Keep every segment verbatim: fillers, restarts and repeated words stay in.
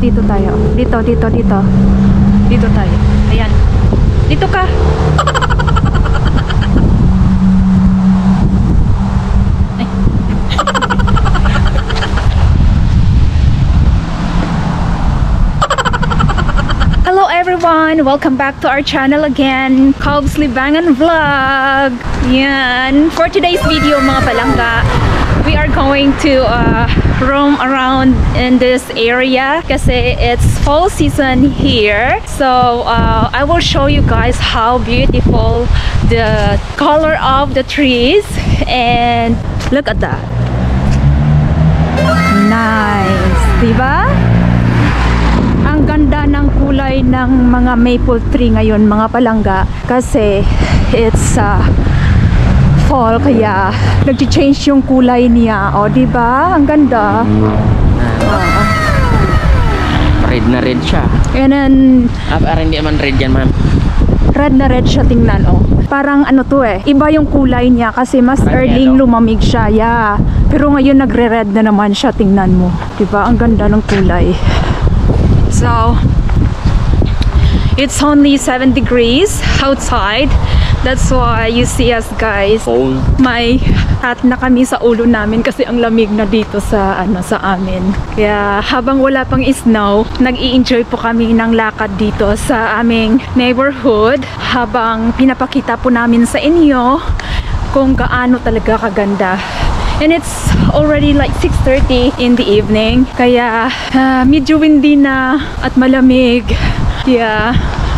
dito tayo. Dito, dito, dito. Dito tayo. Ayan. Dito ka. Ay. Hello everyone! Welcome back to our channel again, Cobs Libangan Vlog! Yan! For today's video mga palangga, we are going to uh, roam around in this area kasi it's fall season here. So uh, I will show you guys how beautiful the color of the trees, and look at that. Nice! Diba? Ang ganda ng kulay ng mga maple tree ngayon mga palangga kasi it's uh, fall kaya nag-change yung kulay niya. O diba? Ang ganda. Uh, red na red siya. And then ah, parang hindi naman red yan, ma'am. Red na red siya, tingnan oh. Parang ano to eh, iba yung kulay niya kasi mas Parang early yellow. lumamig siya. Yeah. Pero ngayon nagre-red na naman siya, tingnan mo. Diba? Ang ganda ng kulay. So it's only seven degrees outside. That's why you see us guys. Cold. May hat na kami sa ulo namin kasi ang lamig na dito sa ano sa amin. Kaya habang wala pang snow, nag-i-enjoy po kami ng lakad dito sa aming neighborhood habang pinapakita po namin sa inyo kung gaano talaga kaganda. And it's already like six thirty in the evening. Kaya uh, medyo windy na at malamig. Kaya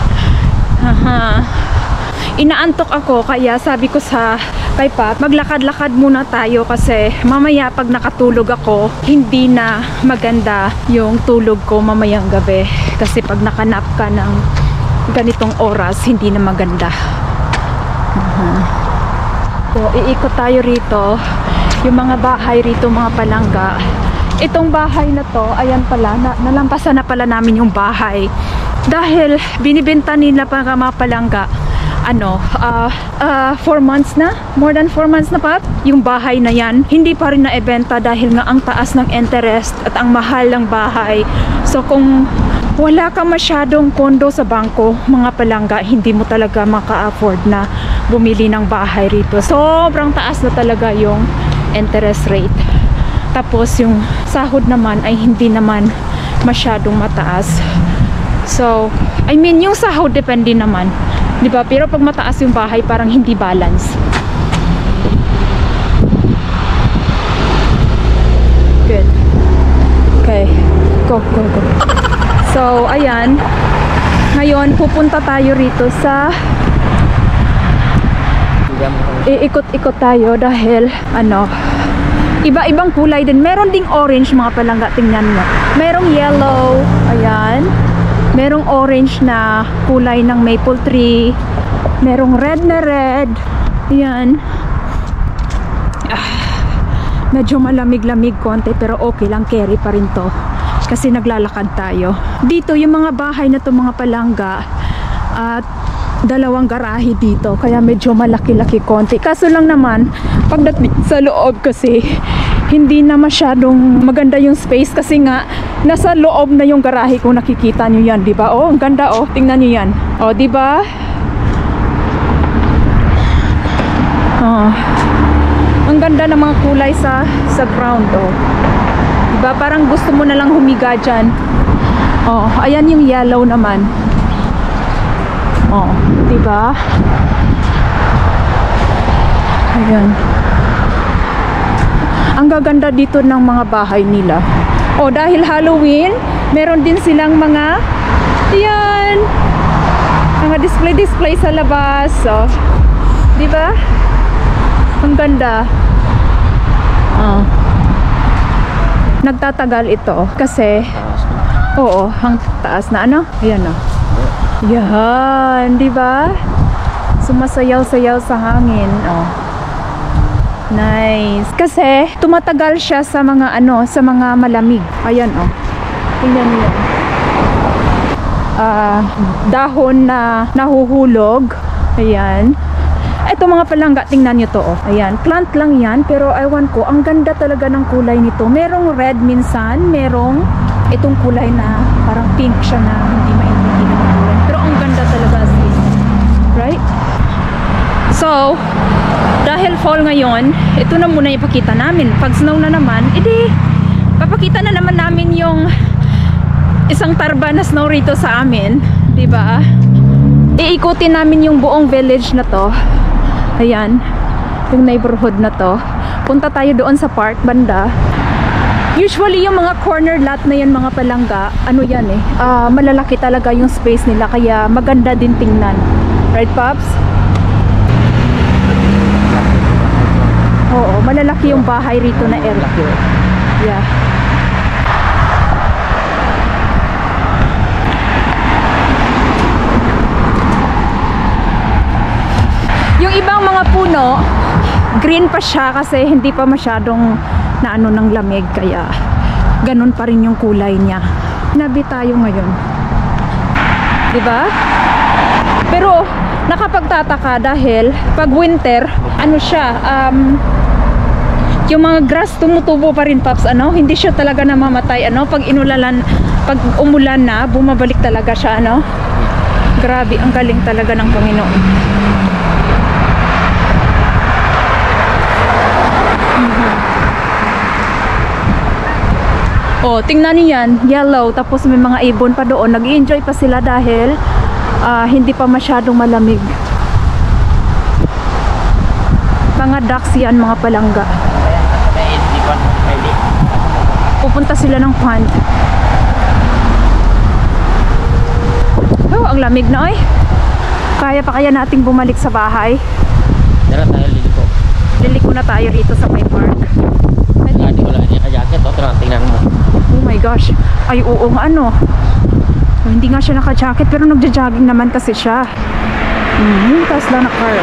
haha. Inaantok ako kaya sabi ko sa kay Pat, maglakad-lakad muna tayo kasi mamaya pag nakatulog ako, hindi na maganda yung tulog ko mamayang gabi. Kasi pag nakanap ka ng ganitong oras, hindi na maganda. Uh-huh. So, iikot tayo rito. Yung mga bahay rito, mga palangga. Itong bahay na to, ayan pala, na, nalampasan na pala namin yung bahay. Dahil binibenta nila pa mga palangga, ano, uh, uh, four months na, more than four months na pa, yung bahay na yan, hindi pa rin na-ebenta dahil nga ang taas ng interest at ang mahal ng bahay. So kung wala ka masyadong kondo sa bangko, mga palangga, hindi mo talaga maka-afford na bumili ng bahay rito. Sobrang taas na talaga yung interest rate. Tapos yung sahod naman ay hindi naman masyadong mataas. So, I mean, yung sahod depende naman, di ba? Pero pag mataas yung bahay, parang hindi balance. Good. Okay. Go, go, go. So, ayan. Ngayon, pupunta tayo rito sa iikot-ikot tayo dahil ano, iba-ibang kulay din. Meron ding orange mga palangga, tingnan mo. Merong yellow, ayan. Merong orange na kulay ng maple tree. Merong red na red. Ayan. Ah, medyo malamig-lamig konti pero okay lang, carry pa rin to. Kasi naglalakad tayo. Dito yung mga bahay na to mga palangga at dalawang garahe dito, kaya medyo malaki-laki konti. Kaso lang naman, pagdating sa loob kasi hindi na masyadong maganda yung space kasi nga nasa loob na yung garahe kung nakikita nyo yan, di ba? Oh, ang ganda oh, tingnan nyo yan. Oh, di ba? Oh. Ang ganda ng mga kulay sa sa ground oh. Di ba? Parang gusto mo na lang humiga dyan. Oh, ayan yung yellow naman. Oh, di ba? Ayan. Ang gaganda dito ng mga bahay nila. Oh, dahil Halloween, meron din silang mga ayan, mga display-display sa labas. Oh, di ba? Ang ganda. Oh. Nagtatagal ito kasi oo, ang taas na ano? Ayan oh. Yan, di ba? Sumasayaw-sayaw sa hangin. Oh. Nice. Kasi tumatagal siya sa mga ano, sa mga malamig. Ayan oh. Tingnan niyo. Ah, uh, dahon na nahuhulog. Ayan. Ito mga palangga, tingnan nyo to oh. Ayan, plant lang yan pero ewan ko, ang ganda talaga ng kulay nito. Merong red minsan, merong itong kulay na parang pink siya na hindi maintindihan ng kulay. Pero ang ganda talaga as in. Right? So, dahil fall ngayon, ito na muna ipakita namin. Pag snow na naman, edi, papakita na naman namin yung isang tarba na snow rito sa amin. Diba? Iikutin namin yung buong village na to. Ayan. Yung neighborhood na to. Punta tayo doon sa park, banda. Usually yung mga corner lot na yan, mga palangga, ano yan eh, uh, malalaki talaga yung space nila. Kaya maganda din tingnan. Right, Pops? Oo, malalaki yung bahay rito na area. Yeah. Yung ibang mga puno, green pa siya kasi hindi pa masyadong naano ng lamig, kaya ganun pa rin yung kulay niya. Nabi tayo ngayon. Diba? Pero nakapagtataka dahil pag winter, ano siya, um, yung mga grass tumutubo pa rin, Pops, ano? Hindi siya talaga namamatay, ano? Pag inulalan, pag umulan na, bumabalik talaga siya, ano? Grabe, ang galing talaga ng Panginoon. Oh, tingnan niyo yan, yellow, tapos may mga ibon pa doon. Nag-enjoy pa sila dahil uh, hindi pa masyadong malamig. Mga ducks yan, mga palangga. Pupunta sila ng pond. Oh, ang lamig na, eh. Kaya pa kaya nating bumalik sa bahay? Tara tayo, liliko. Liliko na tayo rito sa may park. Hindi ko lang niya ka-jacket. O, tara, tingnan mo. Oh my gosh. Ay, oo nga, ano. Oh, hindi nga siya naka-jacket, pero nagja-jogging naman kasi siya. Hmm, taas lang na car.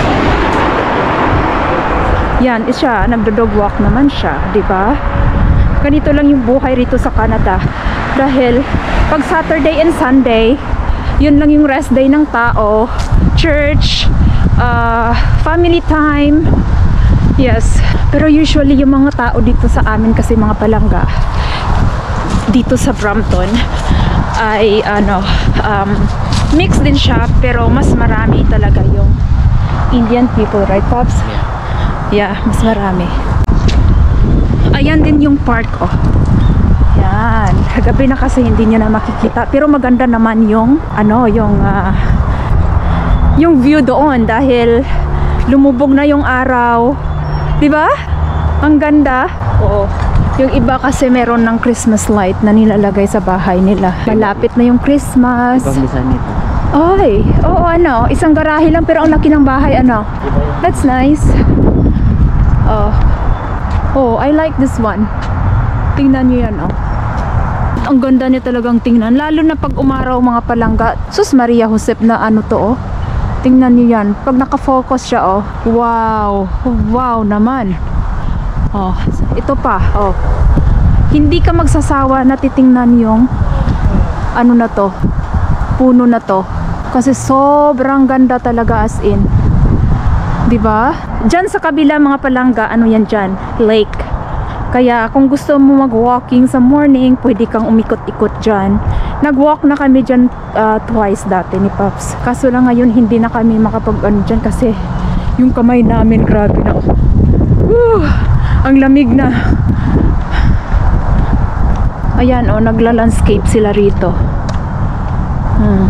Yan, siya, nagdo-dog walk naman siya, di ba? Ganito lang yung buhay rito sa Canada. Dahil, pag Saturday and Sunday, yun lang yung rest day ng tao. Church, uh, family time. Yes. Pero usually, yung mga tao dito sa amin, kasi mga palangga, dito sa Brampton, ay, ano, um, mix din siya, pero mas marami talaga yung Indian people, right, Pops? Yeah. Yeah, mas marami. Ayan din yung park, oh. Yan. Gabi na kasi hindi nyo na makikita. Pero maganda naman yung, ano, yung, uh, yung view doon. Dahil lumubog na yung araw. Diba? Ang ganda. Oo. Yung iba kasi meron ng Christmas light na nilalagay sa bahay nila. Malapit na yung Christmas. Pagmisan nito. Ay, oo, ano. Isang garahe lang pero ang laki ng bahay, ano. That's nice. Oh. Oh, I like this one. Tingnan nyo yan, oh. Ang ganda niya talagang tingnan. Lalo na pag umaraw, mga palangga. Sus Maria Josep na ano to, oh. Tingnan nyo yan. Pag nakafocus siya, oh. Wow. Wow naman. Oh, ito pa, oh. Hindi ka magsasawa na titingnan yung ano na to. Puno na to. Kasi sobrang ganda talaga, as in. Diba? Diyan sa kabila, mga palangga, ano yan dyan? Lake. Kaya kung gusto mo mag-walking sa morning, pwede kang umikot-ikot dyan. Nag-walk na kami dyan uh, twice dati ni Pops. Kaso lang ngayon hindi na kami makapag-ano dyan kasi yung kamay namin, grabe na. Woo! Ang lamig na. Ayan, oh, nagla-landscape sila rito. Hmm.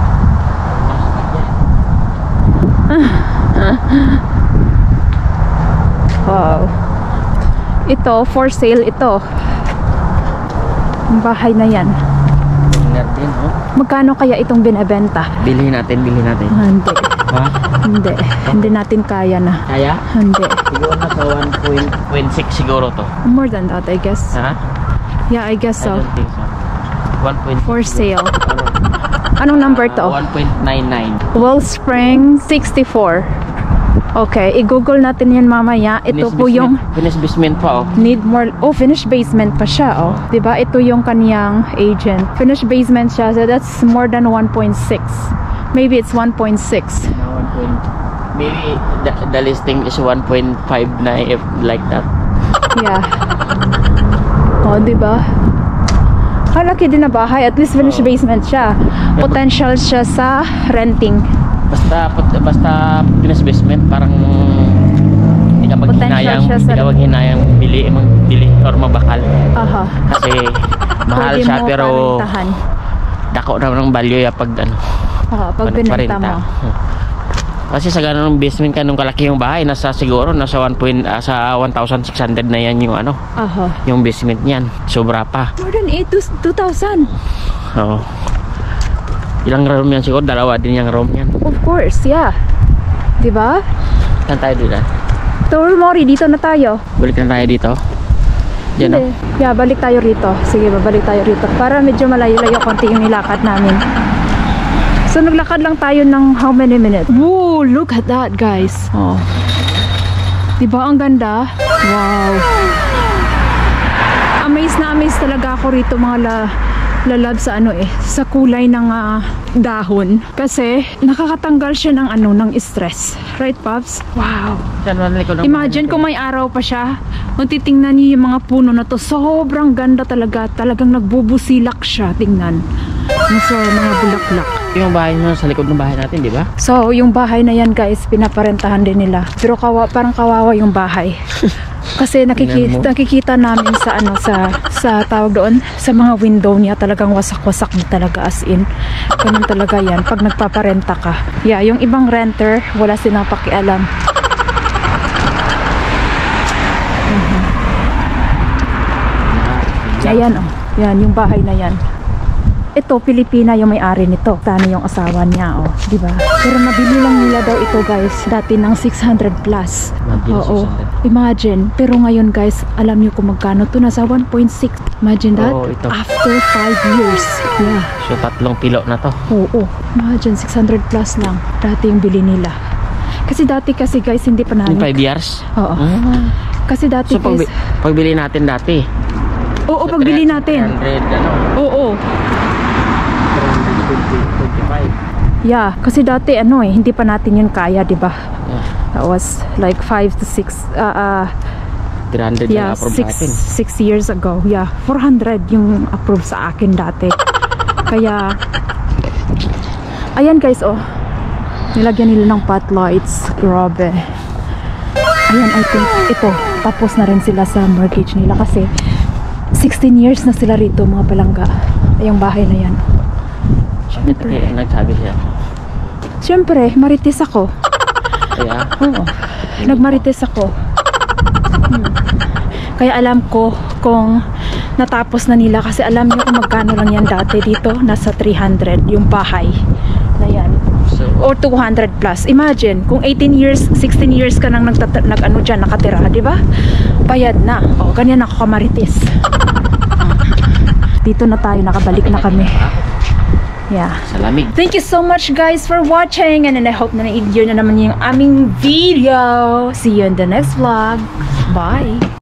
Wow. Ito, for sale ito. Ang bahay na yan. Natin, oh. Magkano kaya itong binebenta? Bilhin natin, bilhin natin. Ah, hindi. Ha? Hindi. Hindi natin kaya na. Kaya? Hindi. Siguro na sa one point six siguro to. More than that, I guess. Ha? Yeah, I guess I so. don't think so. one point six For sale. Ano? Anong number to? one point nine nine. Wellspring sixty-four. Okay, i-google natin yan mamaya. Ito Finished po basement. yung Finished basement pa, oh. need more. Oh, finished basement pa siya, oh. Diba? Ito yung kaniyang agent. Finished basement siya. So that's more than one point six. Maybe it's one point six. one point, maybe the, the listing is one point five nine, if like that. Yeah. Oh, diba? Halaki din na bahay. At least finished Oo. basement siya. Potential siya sa renting. Basta, basta pinas basement, parang hindi ka Potential maghinayang, siya hindi sa- ka maghinayang bili, magbili or mabakal. Aha. Kasi mahal Pwede siya mo pero parentahan. dako naman ng value ya pag ano. Aha, pag Ano, binenta parenta. mo. Kasi sa ganung basement ka nung kalaki yung bahay, nasa siguro nasa one point ah, sa one thousand six hundred na yan yung ano, Aha. yung basement niyan. Sobra pa. More than eight to two thousand. Oo. Ilang room yan siguro? Dalawa din yung room yan. Of course, yeah. Diba? Saan tayo dito? Tour Mori, dito na tayo. Balik na tayo dito. Diyan no? Hindi. Yeah, balik tayo rito. Sige, babalik tayo rito. Para medyo malayo-layo konti yung nilakad namin. So, naglakad lang tayo ng how many minutes? Woo! Look at that, guys. Oh. Diba ang ganda? Wow. Amaze na amaze talaga ako rito mga la lalab sa ano eh, sa kulay ng ah, dahon. Kasi nakakatanggal siya ng ano, ng stress. Right, Pops? Wow. Saan man likod ng Imagine kung may araw pa siya. Kung titingnan niyo yung mga puno na to, sobrang ganda talaga. Talagang nagbubusilak siya. Tingnan. Yung sa mga bulaklak. yung bahay nyo sa likod ng bahay natin, di ba? So, yung bahay na yan guys, pinaparentahan din nila. Pero kawa, parang kawawa yung bahay. Kasi nakikita, nakikita namin sa ano sa sa tawag doon sa mga window niya talagang wasak-wasak na talaga as in. Ganun talaga yan pag nagpaparenta ka. Yeah, yung ibang renter wala silang pakialam. Mhm. Ayan oh. Yan yung bahay na yan. Ito, Pilipina yung may-ari nito. Tano yung asawa niya, oh. Diba? Pero nabili lang nila daw ito, guys. Dati ng six hundred plus. Nabili Oo. six hundred. Imagine. Pero ngayon, guys, alam niyo kung magkano to. Nasa one point six. Imagine that? Oo, ito. After five years. Yeah. So, tatlong pilo na to. Oo. Imagine, six hundred plus lang. Dati yung bili nila. Kasi dati kasi, guys, hindi pa Yung namin. five years? Oo. Ah. Kasi dati, So, pag, guys. pagbili natin dati. Oo, so, pagbili natin. three hundred, ano? Oo. three twenty-five. Yeah. Kasi dati, ano eh, hindi pa natin yun kaya, di ba? Yeah. That was like five to six uh, uh three hundred yeah, na approve six, natin. six years ago. Yeah, four hundred yung approve sa akin dati. Kaya ayan guys, oh. Nilagyan nila ng pot lights. Grabe. Ayan, I think ito tapos na rin sila sa mortgage nila kasi sixteen years na sila rito, mga palangga. Yung bahay na yan. Siyempre. Eh, nagsabi siya. Siyempre, marites ako. Kaya, Oo. Nagmarites ako. Hmm. Kaya alam ko kung natapos na nila kasi alam niyo kung magkano lang yan dati dito. Nasa three hundred yung bahay na yan. so, Or two hundred plus. Imagine, kung eighteen years, sixteen years ka nang nag, nag ano dyan, nakatira, di ba? Bayad na. O, ganyan ako kamarites. Dito na tayo, nakabalik na kami. Yeah. sa lamig. Thank you so much guys for watching and then I hope na na-enjoy na naman yung aming video. See you in the next vlog. Bye!